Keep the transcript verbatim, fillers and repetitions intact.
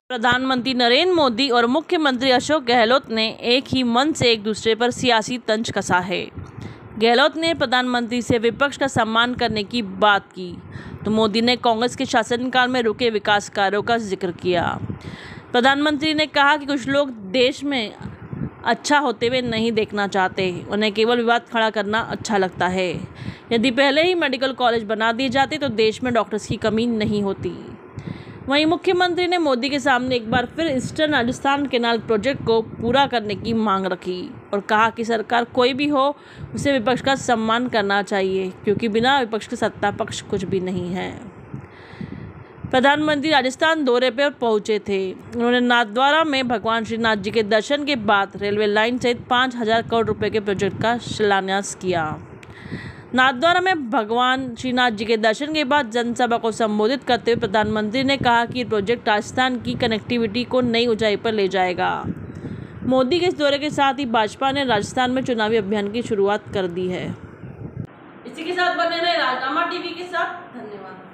प्रधानमंत्री नरेंद्र मोदी और मुख्यमंत्री अशोक गहलोत ने एक ही मन से एक दूसरे पर सियासी तंज कसा है। गहलोत ने प्रधानमंत्री से विपक्ष का सम्मान करने की बात की तो मोदी ने कांग्रेस के शासनकाल में रुके विकास कार्यों का जिक्र किया। प्रधानमंत्री ने कहा कि कुछ लोग देश में अच्छा होते हुए नहीं देखना चाहते, उन्हें केवल विवाद खड़ा करना अच्छा लगता है। यदि पहले ही मेडिकल कॉलेज बना दिए जाते तो देश में डॉक्टर्स की कमी नहीं होती। वहीं मुख्यमंत्री ने मोदी के सामने एक बार फिर ईस्टर्न राजस्थान कैनाल प्रोजेक्ट को पूरा करने की मांग रखी और कहा कि सरकार कोई भी हो उसे विपक्ष का सम्मान करना चाहिए, क्योंकि बिना विपक्ष के सत्ता पक्ष कुछ भी नहीं है। प्रधानमंत्री राजस्थान दौरे पर पहुंचे थे। उन्होंने नाथद्वारा में भगवान श्रीनाथ जी के दर्शन के बाद रेलवे लाइन सहित पाँच हजार करोड़ रुपए के प्रोजेक्ट का शिलान्यास किया। नाथद्वारा में भगवान श्रीनाथ जी के दर्शन के बाद जनसभा को संबोधित करते हुए प्रधानमंत्री ने कहा कि प्रोजेक्ट राजस्थान की कनेक्टिविटी को नई ऊंचाई पर ले जाएगा। मोदी के इस दौरे के साथ ही भाजपा ने राजस्थान में चुनावी अभियान की शुरुआत कर दी है। इसी के साथ बने रहे राजनामा टीवी के साथ। धन्यवाद।